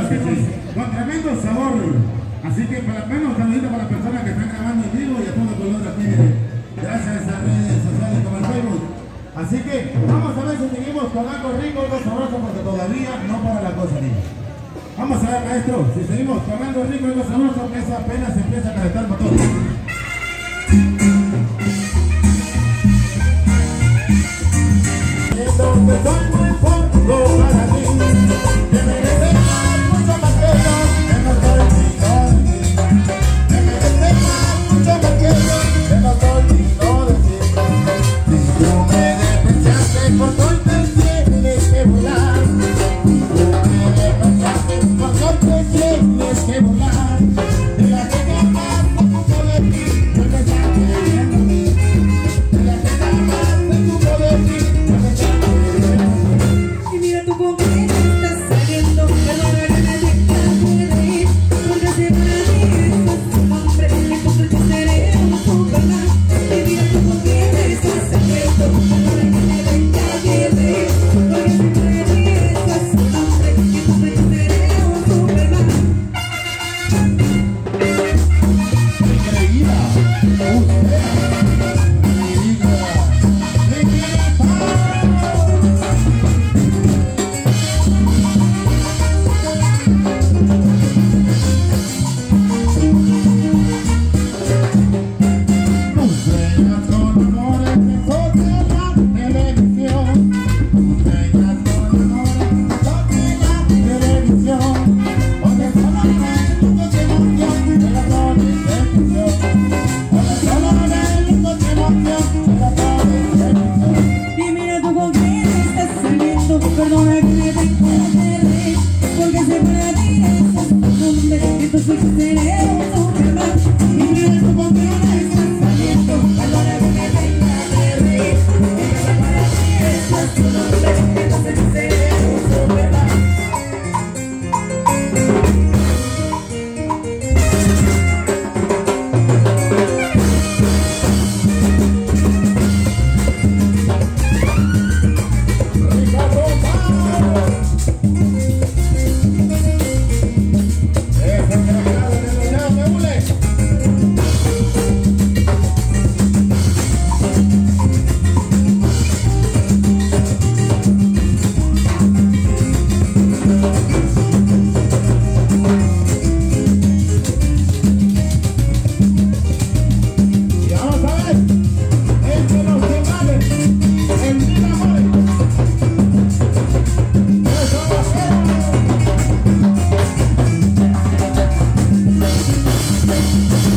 que sí, con tremendo sabor. Así que para menos saludito para las personas que están grabando en vivo y a todo color aquí, gracias a estas redes sociales como el Facebook. Así que vamos a ver si seguimos con algo rico, algo sabroso, porque todavía no para la cosa, niños. Vamos a ver, maestro, si seguimos con algo rico, algo sabroso, que eso apenas empieza a calentar el motor. Donde soy muy poco para ti, que merece mucho más que yo, que no soy digno de ti. Que merece mucho más que yo, que no soy digno de ti. Si tú me despreciaste por hoy te tienes que volar. Si tú me despreciaste por hoy te tienes que volar. De la que jamás me ocupo de ti, yo me estás queriendo a mí. De la que jamás me ocupo de ti, yo me estás queriendo a mí. Y mira tú con quién estás saliendo, perdona que me tenga que reír, porque si para ti estás un hombre, entonces seré un Superman. Y mira tú con quién estás saliendo, perdona que me tenga que reír, porque si para ti estás un hombre, entonces seré un Superman. Increíble, usted, mi vida, me quiere Tú sueñas con amores que son de la televisión. Tú sueñas con amores que son de la televisión. Donde solo ven lujos de emoción de la televisión. Donde solo ven lujos de emoción de la televisión. Y mira tú con quién estás saliendo, perdona que me tenga que reír, porque si para ti estás un hombre, entonces seré un Superman. Y mira tú con quién estás saliendo, perdona que me tenga que reír, porque si para ti estás un hombre, entonces seré un Superman. Ricardo Pau. Ese que la graba en el lado de hule. Y vamos a ver, entre los que valen, el mil amores. Eso va a ser.